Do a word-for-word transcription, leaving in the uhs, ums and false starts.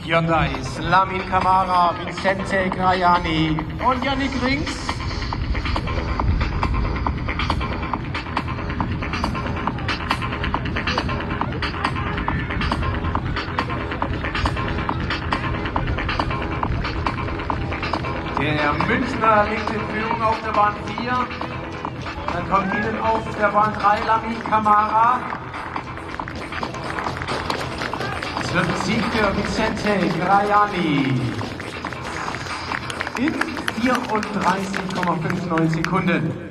Hyundai, Lamin Camara, Vicente Grajani und Yannick Rings. Der Münchner liegt in Führung auf der Bahn vier. Dann kommt ihnen auf der Bahn drei Lamin Camara. Es wird ein Sieg für Vicente Grajani in vierunddreißig Komma neunundfünfzig Sekunden.